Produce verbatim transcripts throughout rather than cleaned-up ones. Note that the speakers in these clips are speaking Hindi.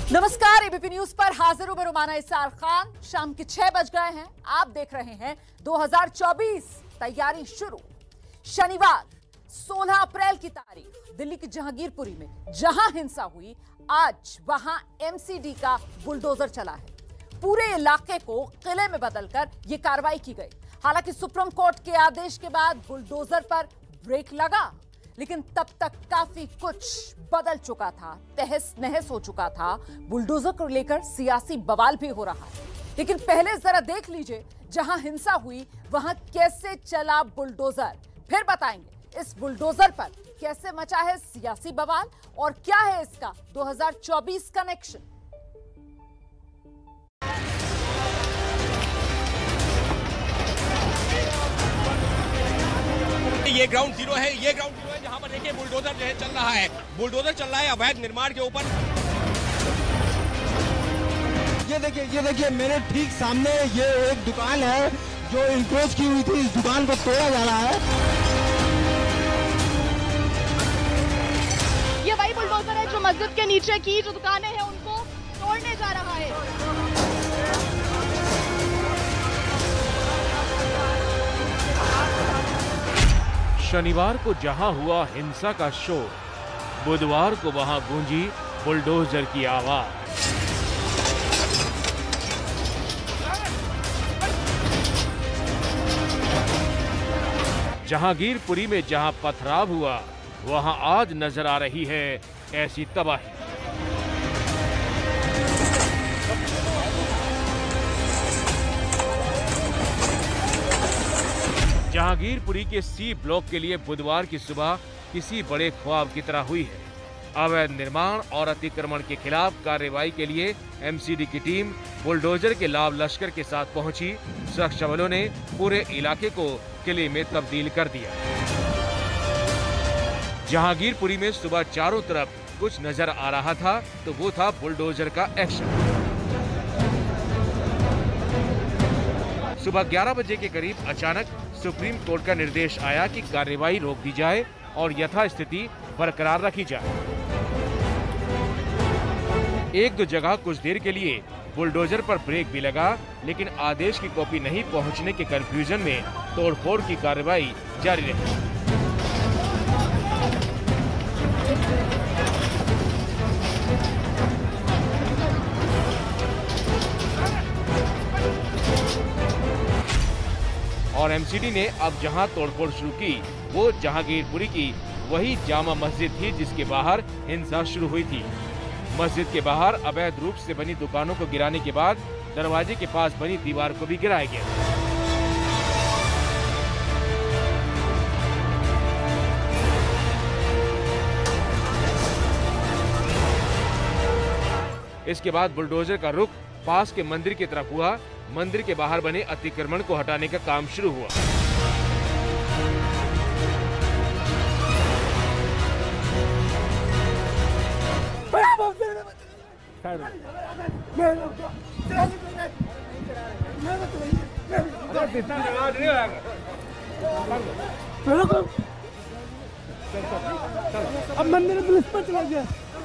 नमस्कार, एबीपी न्यूज पर हाजिर हूं मैं रुमाना इसार खान। शाम के छह बज गए हैं। आप देख रहे हैं दो हज़ार चौबीस। तैयारी शुरू। शनिवार सोलह अप्रैल की तारीख दिल्ली की जहांगीरपुरी में जहां हिंसा हुई, आज वहां एमसीडी का बुलडोजर चला है। पूरे इलाके को किले में बदलकर यह कार्रवाई की गई। हालांकि सुप्रीम कोर्ट के आदेश के बाद बुलडोजर पर ब्रेक लगा, लेकिन तब तक काफी कुछ बदल चुका था, तहस नहस हो चुका था। बुलडोजर को लेकर सियासी बवाल भी हो रहा है। लेकिन पहले जरा देख लीजिए जहां हिंसा हुई वहां कैसे चला बुलडोजर, फिर बताएंगे इस बुलडोजर पर कैसे मचा है सियासी बवाल और क्या है इसका दो हज़ार चौबीस कनेक्शन। ये ग्राउंड जीरो है, ये ग्राउंड जीरो है जहां पर देखिए बुलडोजर जो है चल रहा है। बुलडोजर चल रहा है अवैध निर्माण के ऊपर। ये देखिए, ये देखिए मेरे ठीक सामने ये एक दुकान है जो इंक्रोच की हुई थी। इस दुकान को तोड़ा जा रहा है। ये वही बुलडोजर है जो मस्जिद के नीचे की जो दुकानें हैं उनको तोड़ने जा रहा है। शनिवार को जहां हुआ हिंसा का शोर, बुधवार को वहां गूंजी बुलडोजर की आवाज। जहांगीरपुरी में जहां पथराव हुआ, वहां आज नजर आ रही है ऐसी तबाही। जहांगीरपुरी के सी ब्लॉक के लिए बुधवार की सुबह किसी बड़े ख्वाब की तरह हुई है। अवैध निर्माण और अतिक्रमण के खिलाफ कार्रवाई के लिए एमसीडी की टीम बुलडोजर के लाव लश्कर के साथ पहुंची। सुरक्षा बलों ने पूरे इलाके को किले में तब्दील कर दिया। जहांगीरपुरी में सुबह चारों तरफ कुछ नजर आ रहा था, तो वो था बुलडोजर का एक्शन। सुबह ग्यारह बजे के करीब अचानक सुप्रीम कोर्ट का निर्देश आया कि कार्रवाई रोक दी जाए और यथास्थिति बरकरार रखी जाए। एक दो जगह कुछ देर के लिए बुलडोजर पर ब्रेक भी लगा, लेकिन आदेश की कॉपी नहीं पहुंचने के कंफ्यूजन में तोड़फोड़ की कार्रवाई जारी रही। और एमसीडी ने अब जहां तोड़फोड़ शुरू की, वो जहांगीरपुरी की वही जामा मस्जिद थी जिसके बाहर हिंसा शुरू हुई थी। मस्जिद के बाहर अवैध रूप से बनी दुकानों को गिराने के बाद दरवाजे के पास बनी दीवार को भी गिराया गया। इसके बाद बुलडोजर का रुख पास के मंदिर की तरफ हुआ। मंदिर के बाहर बने अतिक्रमण को हटाने का काम शुरू हुआ। अब मंदिर पुलिस पर चला गया।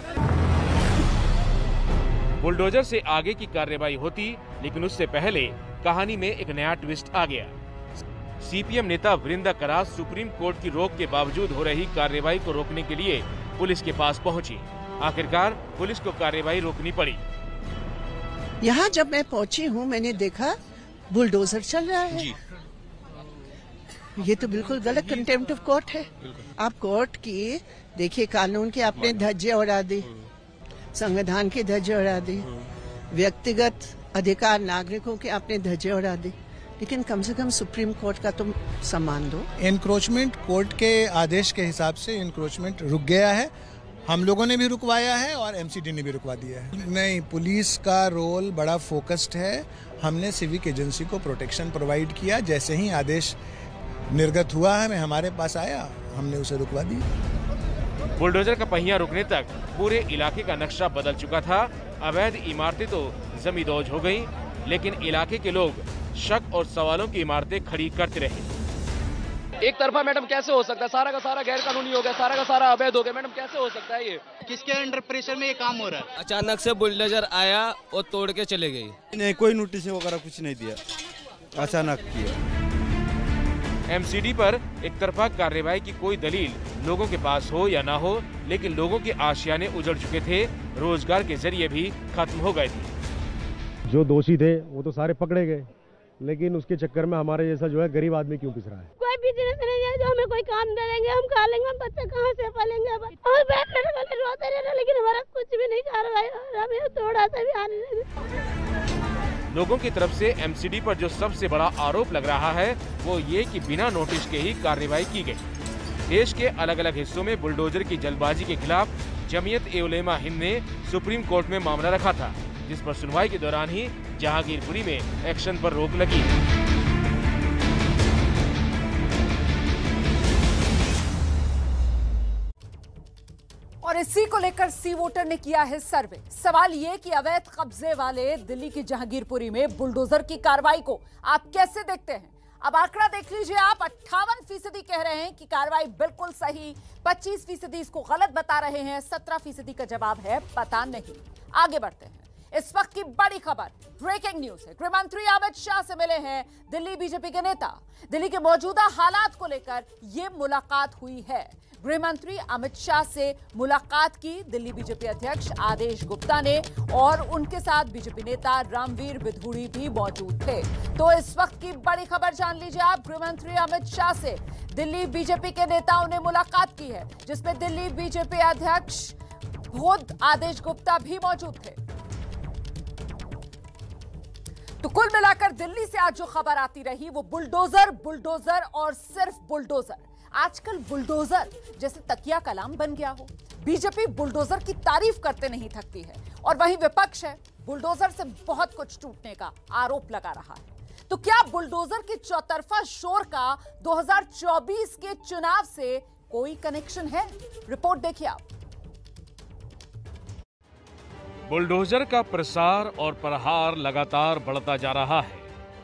बुलडोजर से आगे की कार्रवाई होती, लेकिन उससे पहले कहानी में एक नया ट्विस्ट आ गया। सीपीएम नेता वृंदा करास सुप्रीम कोर्ट की रोक के बावजूद हो रही कार्रवाई को रोकने के लिए पुलिस के पास पहुंची। आखिरकार पुलिस को कार्रवाई रोकनी पड़ी। यहाँ जब मैं पहुंची हूँ, मैंने देखा बुलडोजर चल रहा है। जी। ये तो बिल्कुल गलत कंटेम्प्ट ऑफ कोर्ट है। आप कोर्ट की देखिए, कानून के आपने धज्जे उड़ा दी, संविधान के धज्जे उड़ा दी, व्यक्तिगत अधिकार नागरिकों के आपने धज्जे उड़ा दी, लेकिन कम से कम सुप्रीम कोर्ट का तुम सम्मान दो। एनक्रोचमेंट कोर्ट के आदेश के हिसाब से एनक्रोचमेंट रुक गया है। हम लोगों ने भी रुकवाया है और एमसीडी ने भी रुकवा दिया है। नहीं, पुलिस का रोल बड़ा फोकस्ड है। हमने सिविक एजेंसी को प्रोटेक्शन प्रोवाइड किया। जैसे ही आदेश निर्गत हुआ है, मैं हमारे पास आया, हमने उसे रुकवा दिया। बुलडोजर का पहिया रुकने तक पूरे इलाके का नक्शा बदल चुका था। अवैध इमारतें तो जमींदोज हो गईं, लेकिन इलाके के लोग शक और सवालों की इमारतें खड़ी करते रहे। एक तरफा मैडम कैसे हो सकता है? सारा का सारा गैर कानूनी हो गया, सारा का सारा अवैध हो गया। मैडम कैसे हो सकता है ये? किसके अंडर प्रेशर में ये काम हो रहा है? अचानक से बुलडोजर आया और तोड़ के चले गई। नहीं, कोई नोटिस वगैरह कुछ नहीं दिया, अचानक किया। एमसीडी पर एक तरफा कार्रवाई की कोई दलील लोगों के पास हो या ना हो, लेकिन लोगों के आशियाने उजड़ चुके थे, रोजगार के जरिए भी खत्म हो गए थे। जो दोषी थे वो तो सारे पकड़े गए, लेकिन उसके चक्कर में हमारे जैसा जो है गरीब आदमी क्यों पिस रहा है? कोई बिजनेस नहीं है जो हमें कोई काम दे देंगे, हम खा लेंगे, हम बच्चे कहाँ से पालेंगे? और बैठने वाले रोते रहना, लेकिन हमारा कुछ भी नहीं कार्रवाई, हमें थोड़ा सा भी आने नहीं। लोगों की तरफ से एमसीडी पर जो सबसे बड़ा आरोप लग रहा है वो ये कि बिना नोटिस के ही कार्रवाई की गई। देश के अलग अलग हिस्सों में बुलडोजर की जल्दबाजी के खिलाफ जमीयत ए उलेमा हिंद ने सुप्रीम कोर्ट में मामला रखा था, जिस पर सुनवाई के दौरान ही जहांगीरपुरी में एक्शन पर रोक लगी। और इसी को लेकर सी वोटर ने किया है सर्वे। सवाल ये कि अवैध कब्जे वाले दिल्ली की जहांगीरपुरी में बुलडोजर की कार्रवाई को आप कैसे देखते हैं? अब आंकड़ा देख लीजिए आप, अट्ठावन फीसदी कह रहे हैं कि कार्रवाई बिल्कुल सही, पच्चीस फीसदी इसको गलत बता रहे हैं, सत्रह फीसदी का जवाब है पता नहीं। आगे बढ़ते हैं। इस वक्त की बड़ी खबर, ब्रेकिंग न्यूज है। गृह मंत्री अमित शाह से मिले हैं दिल्ली बीजेपी के नेता। दिल्ली के मौजूदा हालात को लेकर यह मुलाकात हुई है। गृह मंत्री अमित शाह से मुलाकात की दिल्ली बीजेपी अध्यक्ष आदेश गुप्ता ने, और उनके साथ बीजेपी नेता रामवीर बिधूड़ी भी मौजूद थे। तो इस वक्त की बड़ी खबर जान लीजिए आप, गृह मंत्री अमित शाह से दिल्ली बीजेपी के नेताओं ने मुलाकात की है, जिसमें दिल्ली बीजेपी अध्यक्ष खुद आदेश गुप्ता भी मौजूद थे। तो कुल मिलाकर दिल्ली से आज जो खबर आती रही वो बुलडोजर बुलडोजर और सिर्फ बुलडोजर। आजकल बुलडोजर जैसे तकिया कलाम बन गया हो। बीजेपी बुलडोजर की तारीफ करते नहीं थकती है, और वहीं विपक्ष है बुलडोजर से बहुत कुछ टूटने का आरोप लगा रहा है। तो क्या बुलडोजर के चौतरफा शोर का दो हज़ार चौबीस के चुनाव से कोई कनेक्शन है? रिपोर्ट देखिए आप। बुलडोजर का प्रसार और प्रहार लगातार बढ़ता जा रहा है।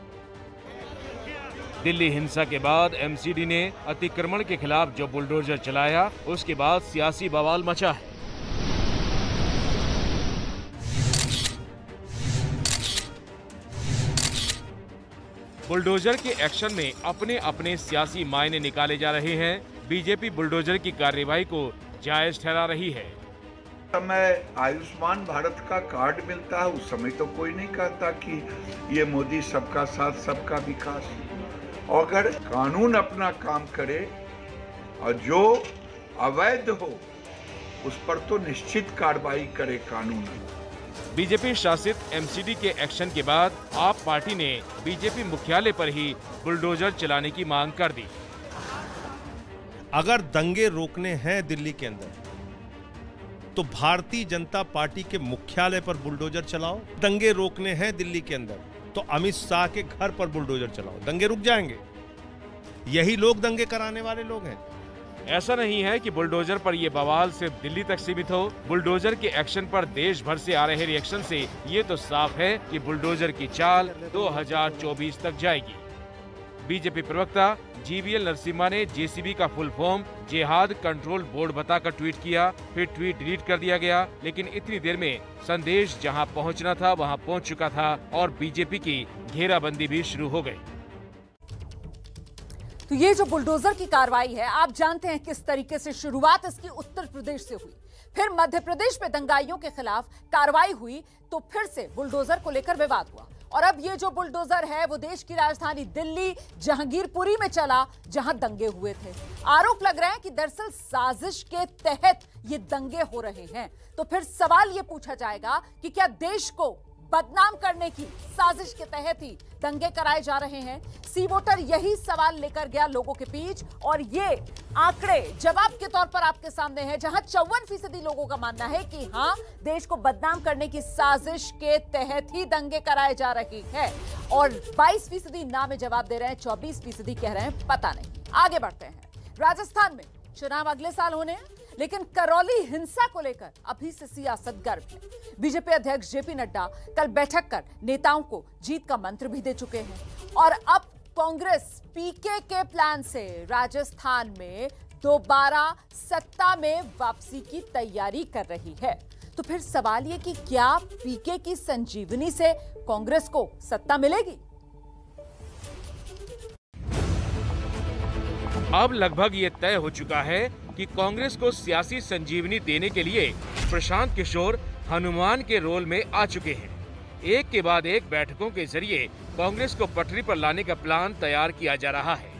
दिल्ली हिंसा के बाद एमसीडी ने अतिक्रमण के खिलाफ जो बुलडोजर चलाया, उसके बाद सियासी बवाल मचा है। बुलडोजर के एक्शन में अपने अपने सियासी मायने निकाले जा रहे हैं। बीजेपी बुलडोजर की कार्रवाई को जायज ठहरा रही है। समय आयुष्मान भारत का कार्ड मिलता है उस समय तो कोई नहीं कहता कि ये मोदी सबका साथ सबका विकास। अगर कानून अपना काम करे और जो अवैध हो उस पर तो निश्चित कार्रवाई करे कानून। बीजेपी शासित एमसीडी के एक्शन के बाद आप पार्टी ने बीजेपी मुख्यालय पर ही बुलडोजर चलाने की मांग कर दी। अगर दंगे रोकने हैं दिल्ली के अंदर तो भारतीय जनता पार्टी के मुख्यालय पर बुलडोजर चलाओ। दंगे रोकने हैं दिल्ली के अंदर तो अमित शाह के घर पर बुलडोजर चलाओ, दंगे रुक जाएंगे। यही लोग दंगे कराने वाले लोग हैं। ऐसा नहीं है कि बुलडोजर पर यह बवाल सिर्फ दिल्ली तक सीमित हो। बुलडोजर के एक्शन पर देश भर से आ रहे रिएक्शन से ये तो साफ है कि बुलडोजर की चाल दो हज़ार चौबीस तक जाएगी। बीजेपी प्रवक्ता जीवीएल नरसिम्हा ने जेसीबी का फुल फॉर्म जिहाद कंट्रोल बोर्ड बताकर ट्वीट किया, फिर ट्वीट डिलीट कर दिया गया। लेकिन इतनी देर में संदेश जहां पहुंचना था वहां पहुंच चुका था और बीजेपी की घेराबंदी भी शुरू हो गई। तो ये जो बुलडोजर की कार्रवाई है, आप जानते हैं किस तरीके से शुरुआत इसकी उत्तर प्रदेश से हुई, फिर मध्य प्रदेश में दंगाइयों के खिलाफ कार्रवाई हुई, तो फिर से बुलडोजर को लेकर विवाद हुआ, और अब ये जो बुलडोजर है वो देश की राजधानी दिल्ली जहांगीरपुरी में चला, जहां दंगे हुए थे। आरोप लग रहे हैं कि दरअसल साजिश के तहत ये दंगे हो रहे हैं। तो फिर सवाल ये पूछा जाएगा कि क्या देश को बदनाम करने की साजिश के तहत ही दंगे कराए जा रहे हैं? सी वोटर यही सवाल लेकर गया लोगों के बीच, और ये आंकड़े जवाब के तौर पर आपके सामने हैं, जहां चौवन फीसदी लोगों का मानना है कि हाँ, देश को बदनाम करने की साजिश के तहत ही दंगे कराए जा रही है, और बाईस फीसदी ना में जवाब दे रहे हैं, चौबीस फीसदी कह रहे हैं पता नहीं। आगे बढ़ते हैं। राजस्थान में चुनाव अगले साल होने हैं, लेकिन करौली हिंसा को लेकर अभी से सियासत गर्म है। बीजेपी अध्यक्ष जेपी नड्डा कल बैठक कर नेताओं को जीत का मंत्र भी दे चुके हैं, और अब कांग्रेस पीके के प्लान से राजस्थान में दोबारा सत्ता में वापसी की तैयारी कर रही है, तो फिर सवाल ये कि क्या पीके की संजीवनी से कांग्रेस को सत्ता मिलेगी? अब लगभग ये तय हो चुका है कि कांग्रेस को सियासी संजीवनी देने के लिए प्रशांत किशोर हनुमान के रोल में आ चुके हैं। एक के बाद एक बैठकों के जरिए कांग्रेस को पटरी पर लाने का प्लान तैयार किया जा रहा है।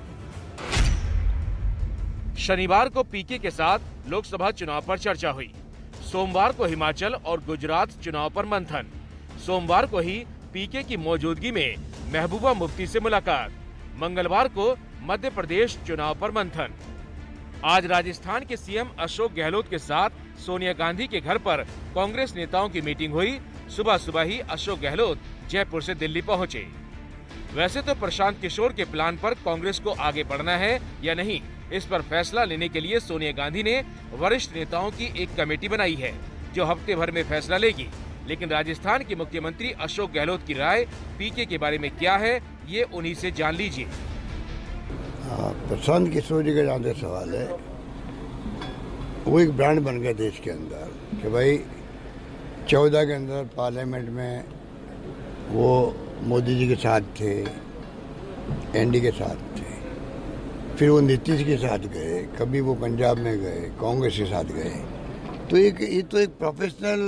शनिवार को पीके के साथ लोकसभा चुनाव पर चर्चा हुई। सोमवार को हिमाचल और गुजरात चुनाव पर मंथन। सोमवार को ही पीके की मौजूदगी में महबूबा मुफ्ती से मुलाकात। मंगलवार को मध्य प्रदेश चुनाव पर मंथन। आज राजस्थान के सीएम अशोक गहलोत के साथ सोनिया गांधी के घर पर कांग्रेस नेताओं की मीटिंग हुई। सुबह सुबह ही अशोक गहलोत जयपुर से दिल्ली पहुंचे। वैसे तो प्रशांत किशोर के प्लान पर कांग्रेस को आगे बढ़ना है या नहीं, इस पर फैसला लेने के लिए सोनिया गांधी ने वरिष्ठ नेताओं की एक कमेटी बनाई है जो हफ्ते भर में फैसला लेगी। लेकिन राजस्थान के मुख्यमंत्री अशोक गहलोत की राय पीके के बारे में क्या है, ये उन्हीं से जान लीजिए। प्रशांत किशोर जी का जहाँ तक सवाल है, वो एक ब्रांड बन गया देश के अंदर कि भाई चौदह के अंदर पार्लियामेंट में वो मोदी जी के साथ थे, एनडी के साथ थे, फिर वो नीतीश के साथ गए, कभी वो पंजाब में गए, कांग्रेस के साथ गए। तो एक ये तो एक प्रोफेशनल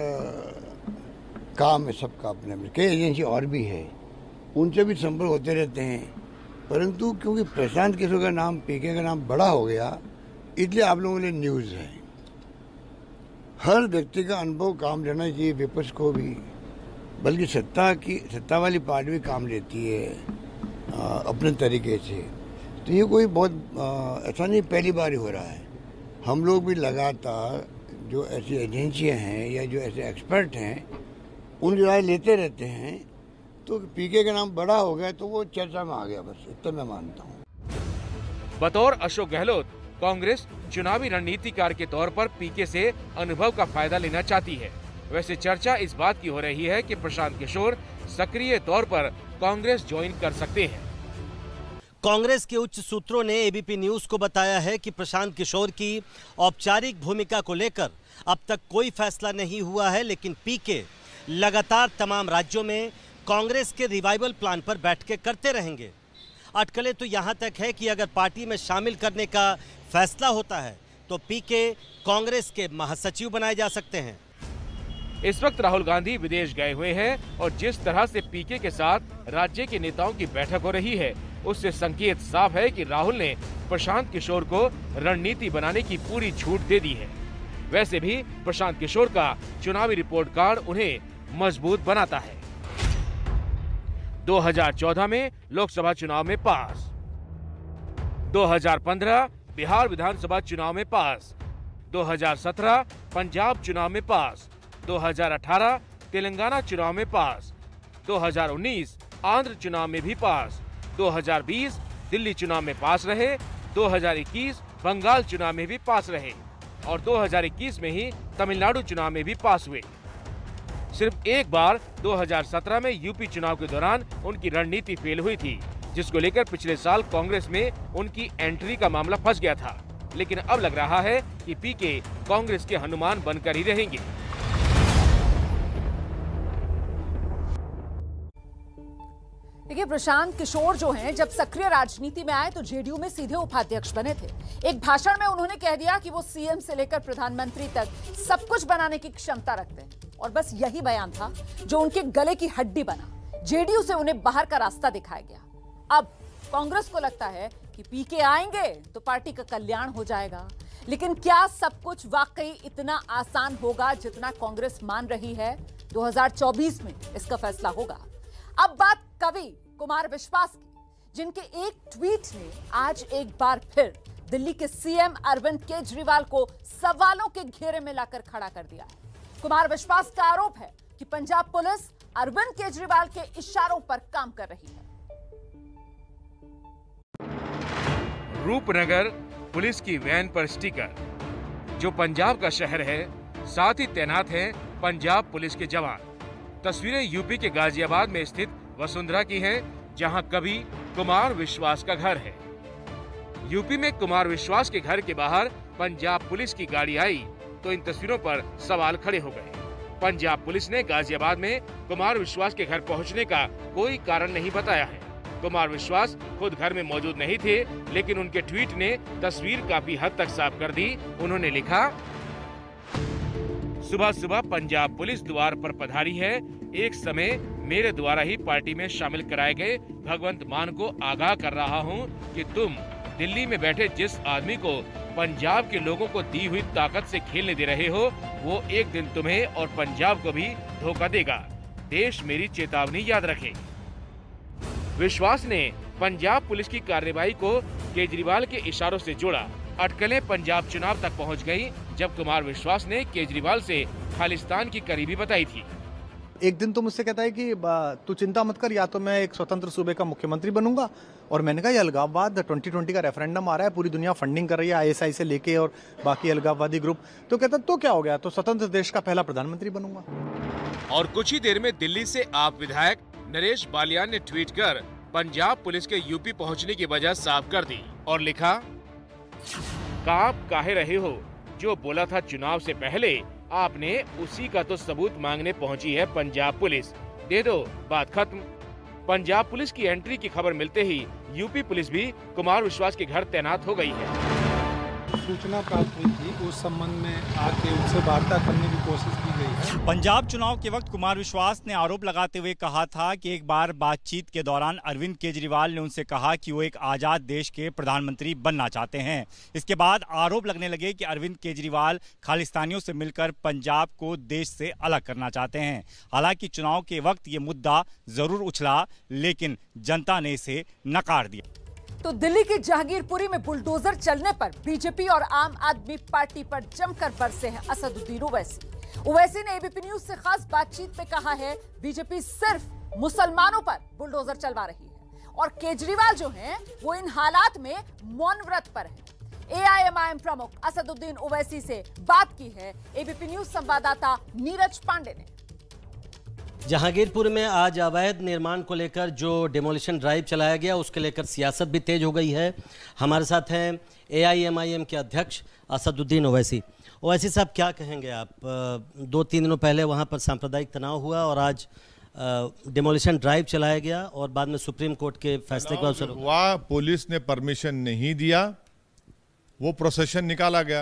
काम है सबका अपने में। कई एजेंसी और भी है, उनसे भी संपर्क होते रहते हैं, परंतु क्योंकि प्रशांत किशोर का नाम, पीके का नाम बड़ा हो गया, इसलिए आप लोगों के लिए न्यूज़ है। हर व्यक्ति का अनुभव काम लेना चाहिए, विपक्ष को भी, बल्कि सत्ता की सत्ता वाली पार्टी भी काम लेती है आ, अपने तरीके से। तो ये कोई बहुत आ, ऐसा नहीं पहली बार ही हो रहा है। हम लोग भी लगातार जो ऐसी एजेंसियां हैं या जो ऐसे एक्सपर्ट हैं उनकी राय लेते रहते हैं। तो पीके का नाम बड़ा हो गया तो वो चर्चा में आ गया, बस इतना मैं मानता हूँ। बतौर अशोक गहलोत, कांग्रेस चुनावी रणनीतिकार के तौर पर पीके से अनुभव का फायदा लेना चाहती है। वैसे चर्चा इस बात की हो रही है कि प्रशांत किशोर सक्रिय तौर पर कांग्रेस ज्वाइन कर सकते हैं। कांग्रेस के उच्च सूत्रों ने एबीपी न्यूज को बताया है कि प्रशांत किशोर की औपचारिक भूमिका को लेकर अब तक कोई फैसला नहीं हुआ है, लेकिन पीके लगातार तमाम राज्यों में कांग्रेस के रिवाइवल प्लान पर बैठकें करते रहेंगे। अटकलें तो यहां तक है कि अगर पार्टी में शामिल करने का फैसला होता है तो पीके कांग्रेस के महासचिव बनाए जा सकते हैं। इस वक्त राहुल गांधी विदेश गए हुए हैं और जिस तरह से पीके के साथ राज्य के नेताओं की बैठक हो रही है, उससे संकेत साफ है कि राहुल ने प्रशांत किशोर को रणनीति बनाने की पूरी छूट दे दी है। वैसे भी प्रशांत किशोर का चुनावी रिपोर्ट कार्ड उन्हें मजबूत बनाता है। दो हज़ार चौदह में लोकसभा चुनाव में पास, दो हज़ार पंद्रह बिहार विधानसभा चुनाव में पास, दो हज़ार सत्रह पंजाब चुनाव में पास, दो हज़ार अठारह तेलंगाना चुनाव में पास, दो हज़ार उन्नीस आंध्र चुनाव में भी पास, दो हज़ार बीस दिल्ली चुनाव में पास रहे, दो हज़ार इक्कीस बंगाल चुनाव में भी पास रहे और दो हज़ार इक्कीस में ही तमिलनाडु चुनाव में भी पास हुए। सिर्फ एक बार दो हज़ार सत्रह में यूपी चुनाव के दौरान उनकी रणनीति फेल हुई थी, जिसको लेकर पिछले साल कांग्रेस में उनकी एंट्री का मामला फंस गया था। लेकिन अब लग रहा है कि पीके कांग्रेस के हनुमान बनकर ही रहेंगे। देखिए, प्रशांत किशोर जो हैं, जब सक्रिय राजनीति में आए तो जेडीयू में सीधे उपाध्यक्ष बने थे। एक भाषण में उन्होंने कह दिया कि वो सीएम से लेकर प्रधानमंत्री तक सब कुछ बनाने की क्षमता रखते हैं, और बस यही बयान था जो उनके गले की हड्डी बना। जेडीयू से उन्हें बाहर का रास्ता दिखाया गया। अब कांग्रेस को लगता है कि पीके आएंगे तो पार्टी का कल्याण हो जाएगा, लेकिन क्या सब कुछ वाकई इतना आसान होगा जितना कांग्रेस मान रही है? दो हज़ार चौबीस में इसका फैसला होगा। अब बात कवि कुमार विश्वास की, जिनके एक ट्वीट ने आज एक बार फिर दिल्ली के सीएम अरविंद केजरीवाल को सवालों के घेरे में लाकर खड़ा कर दिया है। कुमार विश्वास का आरोप है कि पंजाब पुलिस अरविंद केजरीवाल के इशारों पर काम कर रही है। रूपनगर पुलिस की वैन पर स्टिकर, जो पंजाब का शहर है, साथ ही तैनात हैं पंजाब पुलिस के जवान। तस्वीरें यूपी के गाजियाबाद में स्थित वसुंधरा की हैं, जहां कवि कुमार विश्वास का घर है। यूपी में कुमार विश्वास के घर के बाहर पंजाब पुलिस की गाड़ी आई तो इन तस्वीरों पर सवाल खड़े हो गए। पंजाब पुलिस ने गाजियाबाद में कुमार विश्वास के घर पहुंचने का कोई कारण नहीं बताया है। कुमार विश्वास खुद घर में मौजूद नहीं थे, लेकिन उनके ट्वीट ने तस्वीर काफी हद तक साफ कर दी। उन्होंने लिखा, सुबह सुबह पंजाब पुलिस द्वार पर पधारी है। एक समय मेरे द्वारा ही पार्टी में शामिल कराए गए भगवंत मान को आगाह कर रहा हूं कि तुम दिल्ली में बैठे जिस आदमी को पंजाब के लोगों को दी हुई ताकत से खेलने दे रहे हो, वो एक दिन तुम्हें और पंजाब को भी धोखा देगा। देश मेरी चेतावनी याद रखे। विश्वास ने पंजाब पुलिस की कार्रवाई को केजरीवाल के इशारों से जोड़ा। अटकलें पंजाब चुनाव तक पहुंच गईं, जब कुमार विश्वास ने केजरीवाल से खालिस्तान की करीबी बताई थी। एक दिन तो मुझसे कहता है कि तू चिंता मत कर, या तो मैं एक स्वतंत्र सूबे का मुख्यमंत्री बनूंगा। और मैंने कहा ये अलगाववाद ट्वेंटी ट्वेंटी का रेफरेंडम आ रहा है, पूरी दुनिया फंडिंग कर रही है आईएसआई से लेके और बाकी अलगाववादी ग्रुप। तो कहता तो क्या हो गया, तो स्वतंत्र देश का पहला प्रधानमंत्री बनूंगा। और कुछ ही देर में दिल्ली से आप विधायक नरेश बालियान ने ट्वीट कर पंजाब पुलिस के यूपी पहुंचने की वजह साफ कर दी और लिखा, काप काहे रहे हो, जो बोला था चुनाव से पहले आपने, उसी का तो सबूत मांगने पहुंची है पंजाब पुलिस। दे दो, बात खत्म। पंजाब पुलिस की एंट्री की खबर मिलते ही यूपी पुलिस भी कुमार विश्वास के घर तैनात हो गई है। सूचना प्राप्त हुई थी, उस संबंध में आके उनसे वार्ता करने की कोशिश की गई है। पंजाब चुनाव के वक्त कुमार विश्वास ने आरोप लगाते हुए कहा था कि एक बार बातचीत के दौरान अरविंद केजरीवाल ने उनसे कहा कि वो एक आजाद देश के प्रधानमंत्री बनना चाहते हैं। इसके बाद आरोप लगने लगे कि अरविंद केजरीवाल खालिस्तानियों से मिलकर पंजाब को देश से अलग करना चाहते हैं। हालांकि चुनाव के वक्त ये मुद्दा जरूर उछला, लेकिन जनता ने इसे नकार दिया। तो दिल्ली की जहांगीरपुरी में बुलडोजर चलने पर बीजेपी और आम आदमी पार्टी पर जमकर बरसे हैं असदुद्दीन ओवैसी। ओवैसी ने एबीपी न्यूज से खास बातचीत में कहा है, बीजेपी सिर्फ मुसलमानों पर बुलडोजर चलवा रही है और केजरीवाल जो हैं वो इन हालात में मौन व्रत पर हैं। एआईएमआईएम प्रमुख असदुद्दीन ओवैसी से बात की है एबीपी न्यूज संवाददाता नीरज पांडे ने। जहांगीरपुर में आज अवैध निर्माण को लेकर जो डिमोलिशन ड्राइव चलाया गया, उसके लेकर सियासत भी तेज हो गई है। हमारे साथ हैं एआईएमआईएम के अध्यक्ष असदुद्दीन ओवैसी। ओवैसी साहब, क्या कहेंगे आप? दो तीन दिनों पहले वहां पर सांप्रदायिक तनाव हुआ और आज डिमोलिशन ड्राइव चलाया गया और बाद में सुप्रीम कोर्ट के फैसले के बाद हुआ, पुलिस ने परमिशन नहीं दिया, वो प्रोसेशन निकाला गया।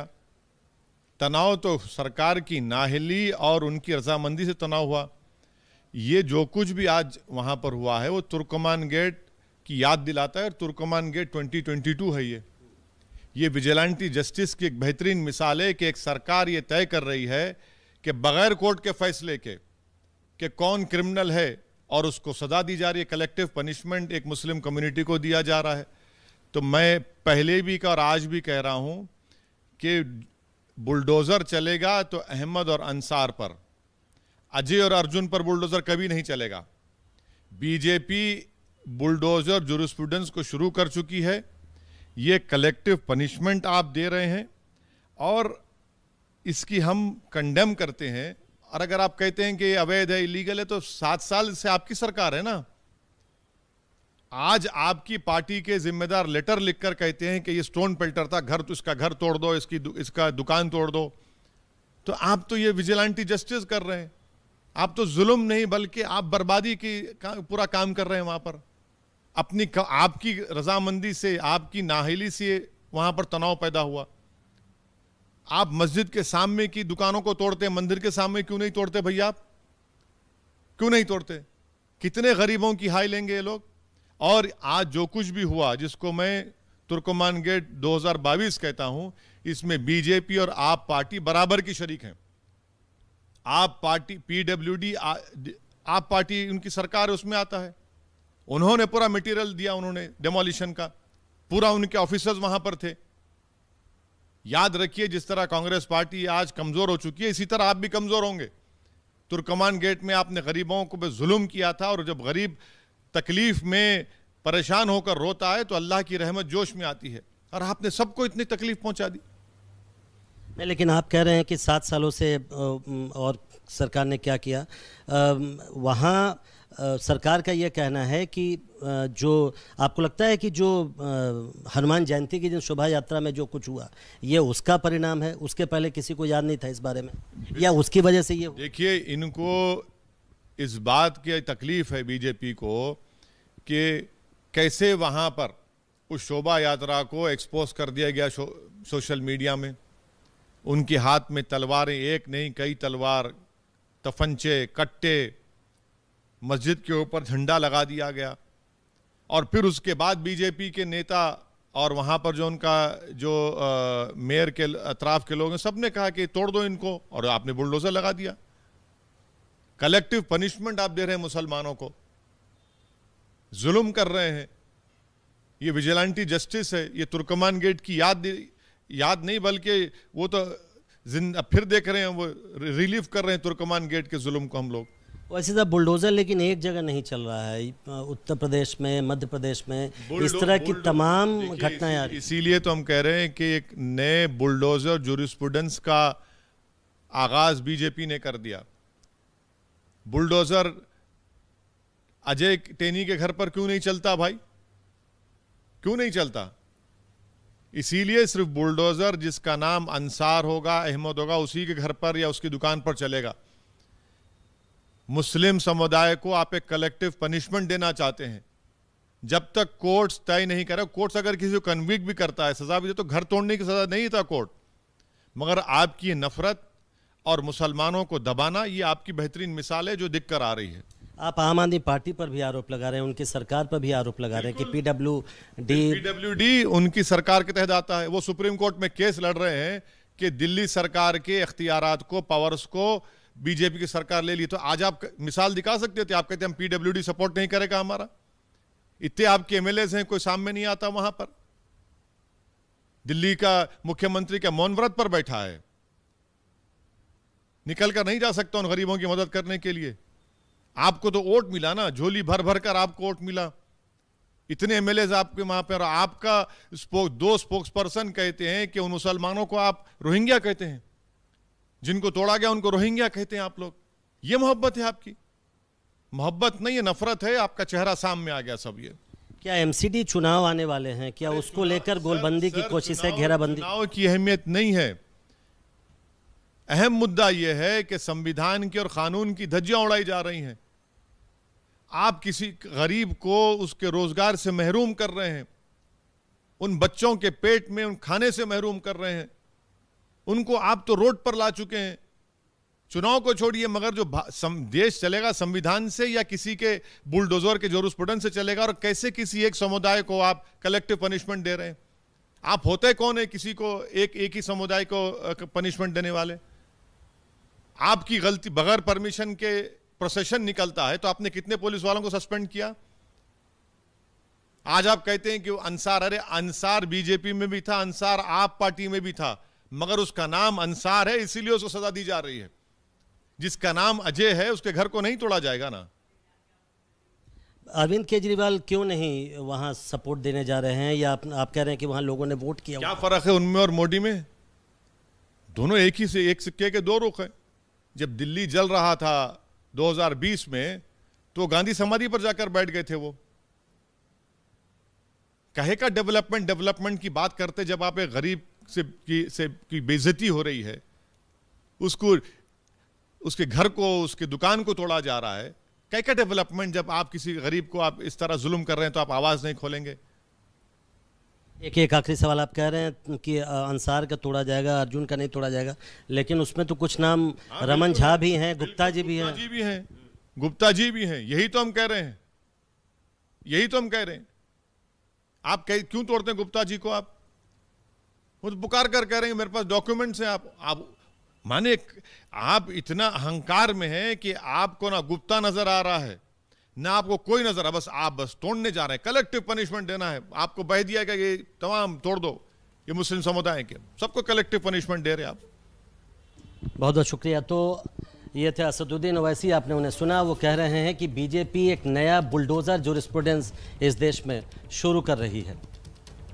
तनाव तो सरकार की नाहिली और उनकी रजामंदी से तनाव हुआ। ये जो कुछ भी आज वहां पर हुआ है वो तुर्कमान गेट की याद दिलाता है और Turkman gate twenty twenty two है। ये ये विजिलेंटी जस्टिस की एक बेहतरीन मिसाल है कि एक सरकार ये तय कर रही है कि बगैर कोर्ट के फैसले के कि कौन क्रिमिनल है और उसको सजा दी जा रही है। कलेक्टिव पनिशमेंट एक मुस्लिम कम्युनिटी को दिया जा रहा है। तो मैं पहले भी का और आज भी कह रहा हूं कि बुलडोजर चलेगा तो अहमद और अंसार पर, अजय और अर्जुन पर बुलडोजर कभी नहीं चलेगा। बीजेपी बुलडोजर जुरिस्प्रूडेंस को शुरू कर चुकी है। ये कलेक्टिव पनिशमेंट आप दे रहे हैं और इसकी हम कंडेम करते हैं। और अगर आप कहते हैं कि अवैध है, इलीगल है, तो सात साल से आपकी सरकार है ना। आज आपकी पार्टी के जिम्मेदार लेटर लिखकर कहते हैं कि ये स्टोन पेल्टर था, घर तो इसका घर तोड़ दो, इसकी इसका दुकान तोड़ दो। तो आप तो ये विजिलेंटी जस्टिस कर रहे हैं। आप तो जुल्म नहीं बल्कि आप बर्बादी की का, पूरा काम कर रहे हैं वहां पर। अपनी आपकी रजामंदी से, आपकी नाहिली से वहां पर तनाव पैदा हुआ। आप मस्जिद के सामने की दुकानों को तोड़ते, मंदिर के सामने क्यों नहीं तोड़ते भैया? आप क्यों नहीं तोड़ते? कितने गरीबों की हाय लेंगे ये लोग। और आज जो कुछ भी हुआ, जिसको मैं तुर्कमान गेट दो हज़ार बाईस कहता हूं, इसमें बीजेपी और आप पार्टी बराबर की शरीक हैं। आप पार्टी पीडब्ल्यूडी आप पार्टी उनकी सरकार उसमें आता है। उन्होंने पूरा मटेरियल दिया, उन्होंने डेमोलिशन का, पूरा उनके ऑफिसर्स वहां पर थे। याद रखिए, जिस तरह कांग्रेस पार्टी आज कमजोर हो चुकी है, इसी तरह आप भी कमजोर होंगे। तुर्कमान गेट में आपने गरीबों को भी जुल्म किया था, और जब गरीब तकलीफ में परेशान होकर रोता है तो अल्लाह की रहमत जोश में आती है, और आपने सबको इतनी तकलीफ पहुंचा दी। लेकिन आप कह रहे हैं कि सात सालों से और सरकार ने क्या किया, वहाँ आ, सरकार का यह कहना है कि आ, जो आपको लगता है कि जो आ, हनुमान जयंती की दिन शोभा यात्रा में जो कुछ हुआ ये उसका परिणाम है, उसके पहले किसी को याद नहीं था इस बारे में, या उसकी वजह से ये? देखिए, इनको इस बात की तकलीफ है बीजेपी को कि कैसे वहां पर उस शोभा यात्रा को एक्सपोज कर दिया गया शो, सोशल मीडिया में। उनके हाथ में तलवारें, एक नहीं कई तलवार, तफंचे, कट्टे, मस्जिद के ऊपर झंडा लगा दिया गया। और फिर उसके बाद बीजेपी के नेता और वहां पर जो उनका जो आ, मेयर के अतराफ के लोग हैं, सबने कहा कि तोड़ दो इनको, और आपने बुलडोजर लगा दिया। कलेक्टिव पनिशमेंट आप दे रहे हैं मुसलमानों को, जुल्म कर रहे हैं। ये विजिलेंटी जस्टिस है, ये तुर्कमान गेट की याद याद नहीं बल्कि वो तो जिंदा फिर देख रहे हैं, वो रिलीफ कर रहे हैं तुर्कमान गेट के जुल्म को हम लोग। वैसे तो बुलडोजर लेकिन एक जगह नहीं चल रहा है, उत्तर प्रदेश में, मध्य प्रदेश में इस तरह की तमाम घटनाएं आ रही। इसीलिए तो हम कह रहे हैं कि एक नए बुलडोजर जूरिस्प्रूडेंस का आगाज बीजेपी ने कर दिया। बुलडोजर अजय टेनी के घर पर क्यों नहीं चलता भाई, क्यों नहीं चलता? इसीलिए सिर्फ बुलडोजर जिसका नाम अंसार होगा, अहमद होगा, उसी के घर पर या उसकी दुकान पर चलेगा। मुस्लिम समुदाय को आप एक कलेक्टिव पनिशमेंट देना चाहते हैं, जब तक कोर्ट्स तय नहीं करे। कोर्ट्स अगर किसी को कन्विक्ट भी करता है, सजा भी दे, तो घर तोड़ने की सजा नहीं था कोर्ट। मगर आपकी नफरत और मुसलमानों को दबाना, ये आपकी बेहतरीन मिसाल है जो दिख कर आ रही है। आप आम आदमी पार्टी पर भी आरोप लगा रहे हैं, उनकी सरकार पर भी आरोप लगा रहे हैं कि पीडब्ल्यू डी पीडब्ल्यू डी उनकी सरकार के तहत आता है। वो सुप्रीम कोर्ट में केस लड़ रहे हैं कि दिल्ली सरकार के इख्तियारात को, पावर्स को बीजेपी की सरकार ले ली। तो आज आप मिसाल दिखा सकते थे, आप कहते हैं हम पीडब्ल्यू डी सपोर्ट नहीं करेगा हमारा। इतने आपके एमएलए हैं, कोई सामने नहीं आता वहां पर। दिल्ली का मुख्यमंत्री क्या मौन व्रत पर बैठा है, निकल कर नहीं जा सकता उन गरीबों की मदद करने के लिए। आपको तो वोट मिला ना, झोली भर भर कर आपको वोट मिला, इतने एमएलए आपके वहां पर। आपका स्पोक, दो स्पोक्स पर्सन कहते हैं कि उन मुसलमानों को आप रोहिंग्या कहते हैं, जिनको तोड़ा गया उनको रोहिंग्या कहते हैं आप लोग। ये मोहब्बत है आपकी? मोहब्बत नहीं है, नफरत है। आपका चेहरा सामने आ गया सब। ये क्या एमसीडी चुनाव आने वाले हैं, क्या उसको लेकर गोलबंदी की कोशिश है, घेराबंदी? चुनाव की अहमियत नहीं है, अहम मुद्दा यह है कि संविधान की और कानून की धज्जियां उड़ाई जा रही हैं। आप किसी गरीब को उसके रोजगार से महरूम कर रहे हैं, उन बच्चों के पेट में उन खाने से महरूम कर रहे हैं, उनको आप तो रोड पर ला चुके हैं। चुनाव को छोड़िए, मगर जो देश चलेगा संविधान से या किसी के बुलडोजर के जूरिस्प्रूडेंस से चलेगा? और कैसे किसी एक समुदाय को आप कलेक्टिव पनिशमेंट दे रहे हैं? आप होते कौन है किसी को एक एक ही समुदाय को पनिशमेंट देने वाले? आपकी गलती बगैर परमिशन के प्रोसेशन निकलता है तो आपने कितने पुलिस वालों को सस्पेंड किया? आज आप कहते हैं कि वो अंसार, अरे अंसार बीजेपी में भी था, अंसार आप पार्टी में भी था, मगर उसका नाम अंसार है, इसीलिए उसको सजा दी जा रही है। जिसका नाम अजय है उसके घर को नहीं तोड़ा जाएगा ना। अरविंद केजरीवाल क्यों नहीं वहां सपोर्ट देने जा रहे हैं, या आप, आप कह रहे हैं कि वहां लोगों ने वोट किया? क्या फर्क है उनमें और मोदी में? दोनों एक ही से एक सिक्के के दो रुख हैं। जब दिल्ली जल रहा था दो हज़ार बीस में, तो गांधी समाधि पर जाकर बैठ गए थे। वो कहे का डेवलपमेंट डेवलपमेंट की बात करते, जब आप एक गरीब से की से की बेइज्जती हो रही है, उसको उसके घर को, उसकी दुकान को तोड़ा जा रहा है। कहे का डेवलपमेंट जब आप किसी गरीब को आप इस तरह जुल्म कर रहे हैं तो आप आवाज नहीं खोलेंगे? एक एक आखिरी सवाल, आप कह रहे हैं कि अंसार का तोड़ा जाएगा, अर्जुन का नहीं तोड़ा जाएगा, लेकिन उसमें तो कुछ नाम रमन झा भी हैं, गुप्ता जी भी हैं, जी भी हैं, गुप्ता जी भी हैं। यही तो हम कह रहे हैं, यही तो हम कह रहे हैं। आप कह, क्यों तोड़ते हैं गुप्ता जी को? आप वो तो पुकार कर कह रहे हैं मेरे पास डॉक्यूमेंट्स हैं। आप आप माने आप इतना अहंकार में हैं कि आपको ना गुप्ता नजर आ रहा है, ना आपको कोई नजर, बस आप बस तोड़ने जा रहे हैं। कलेक्टिव पनिशमेंट देना है आपको, बह दिया कि ये तमाम तोड़ दो, ये मुस्लिम समुदाय के सबको कलेक्टिव पनिशमेंट दे रहे हैं आप। बहुत बहुत शुक्रिया। तो ये थे असदुद्दीन ओवैसी, आपने उन्हें सुना। वो कह रहे हैं कि बीजेपी एक नया बुलडोजर जूरिस्प्रूडेंस इस देश में शुरू कर रही है।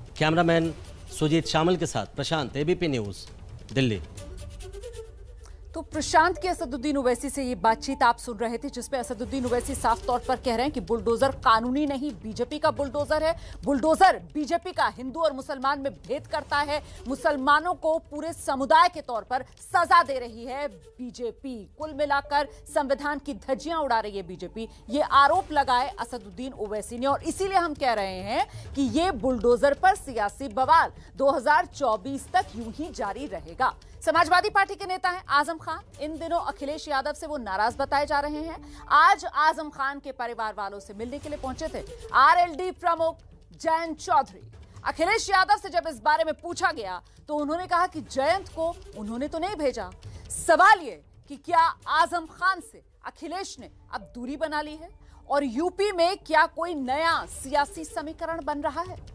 कैमरामैन सुजीत शामल के साथ प्रशांत, एबीपी न्यूज़, दिल्ली। तो प्रशांत की असदुद्दीन ओवैसी से ये बातचीत आप सुन रहे थे, जिसमें असदुद्दीन ओवैसी साफ तौर पर कह रहे हैं कि बुलडोजर कानूनी नहीं, बीजेपी का बुलडोजर है। बुलडोजर बीजेपी का हिंदू और मुसलमान में भेद करता है, मुसलमानों को पूरे समुदाय के तौर पर सजा दे रही है बीजेपी। कुल मिलाकर संविधान की धज्जियां उड़ा रही है बीजेपी, ये आरोप लगाए असदुद्दीन ओवैसी ने। और इसीलिए हम कह रहे हैं कि ये बुलडोजर पर सियासी बवाल दो हजार चौबीस तक यूं ही जारी रहेगा। समाजवादी पार्टी के नेता हैं आजम खान, इन दिनों अखिलेश यादव से वो नाराज बताए जा रहे हैं। आज आजम खान के परिवार वालों से मिलने के लिए पहुंचे थे आरएलडी प्रमुख जयंत चौधरी। अखिलेश यादव से जब इस बारे में पूछा गया तो उन्होंने कहा कि जयंत को उन्होंने तो नहीं भेजा। सवाल ये कि क्या आजम खान से अखिलेश ने अब दूरी बना ली है और यूपी में क्या कोई नया सियासी समीकरण बन रहा है?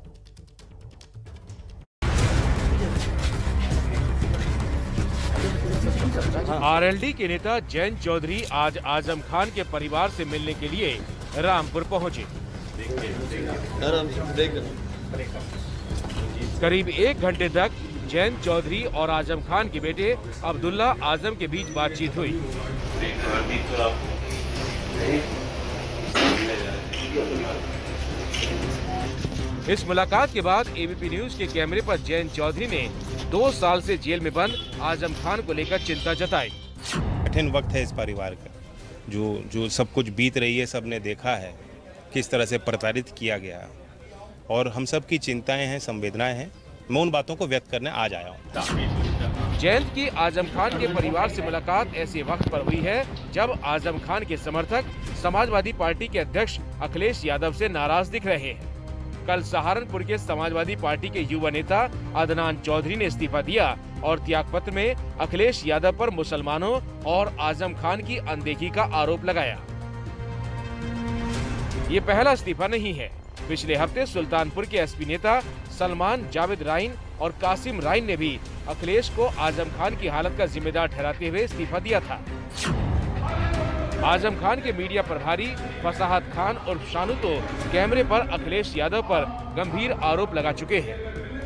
आरएलडी के नेता जयंत चौधरी आज आजम खान के परिवार से मिलने के लिए रामपुर पहुंचे। करीब एक घंटे तक जयंत चौधरी और आजम खान के बेटे अब्दुल्ला आजम के बीच बातचीत हुई। इस मुलाकात के बाद एबीपी न्यूज के कैमरे पर जयंत चौधरी ने दो साल से जेल में बंद आजम खान को लेकर चिंता जताई। कठिन वक्त है इस परिवार का, जो जो सब कुछ बीत रही है, सबने देखा है किस तरह से प्रताड़ित किया गया और हम सब की चिंताएं हैं, संवेदनाएं हैं। मैं उन बातों को व्यक्त करने आज आया हूँ। जयंत की आजम खान के परिवार से मुलाकात ऐसे वक्त पर हुई है जब आजम खान के समर्थक समाजवादी पार्टी के अध्यक्ष अखिलेश यादव से नाराज दिख रहे हैं। कल सहारनपुर के समाजवादी पार्टी के युवा नेता अदनान चौधरी ने इस्तीफा दिया और त्याग पत्र में अखिलेश यादव पर मुसलमानों और आजम खान की अनदेखी का आरोप लगाया। ये पहला इस्तीफा नहीं है। पिछले हफ्ते सुल्तानपुर के एसपी नेता सलमान जावेद राइन और कासिम राइन ने भी अखिलेश को आजम खान की हालत का जिम्मेदार ठहराते हुए इस्तीफा दिया था। आजम खान के मीडिया प्रभारी फसाहत खान और शानू तो कैमरे पर अखिलेश यादव पर गंभीर आरोप लगा चुके हैं।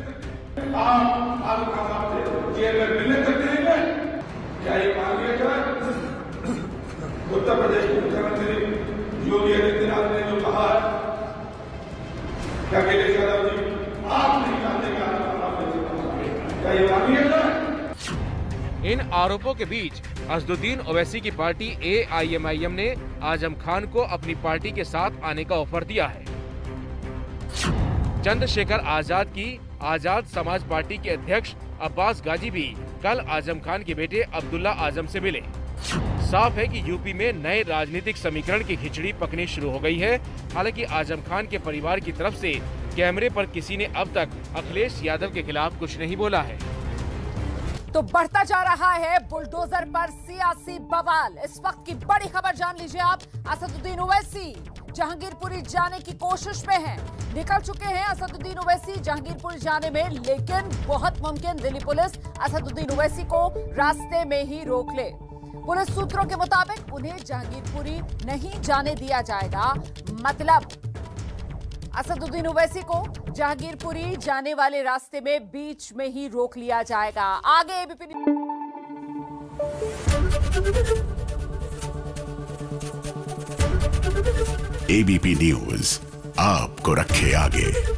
उत्तर प्रदेश के मुख्यमंत्री योगी आदित्यनाथ ने जो कहा कि अखिलेश यादव जी आप नहीं जानते क्या ये मानिएगा? इन आरोपों के बीच असदुद्दीन ओवैसी की पार्टी एआईएमआईएम ने आजम खान को अपनी पार्टी के साथ आने का ऑफर दिया है। चंद्रशेखर आजाद की आजाद समाज पार्टी के अध्यक्ष अब्बास गाजी भी कल आजम खान के बेटे अब्दुल्ला आजम से मिले। साफ है कि यूपी में नए राजनीतिक समीकरण की खिचड़ी पकनी शुरू हो गई है। हालांकि आजम खान के परिवार की तरफ से कैमरे पर किसी ने अब तक अखिलेश यादव के खिलाफ कुछ नहीं बोला है। तो बढ़ता जा रहा है बुलडोजर पर सियासी बवाल। इस वक्त की बड़ी खबर जान लीजिए आप। असदुद्दीन ओवैसी जहांगीरपुरी जाने की कोशिश में हैं। निकल चुके हैं असदुद्दीन ओवैसी जहांगीरपुरी जाने में, लेकिन बहुत मुमकिन दिल्ली पुलिस असदुद्दीन ओवैसी को रास्ते में ही रोक ले। पुलिस सूत्रों के मुताबिक उन्हें जहांगीरपुरी नहीं जाने दिया जाएगा। मतलब असदुद्दीन ओवैसी को जहांगीरपुरी जाने वाले रास्ते में बीच में ही रोक लिया जाएगा। आगे एबीपी एबीपी न्यूज आपको रखे आगे।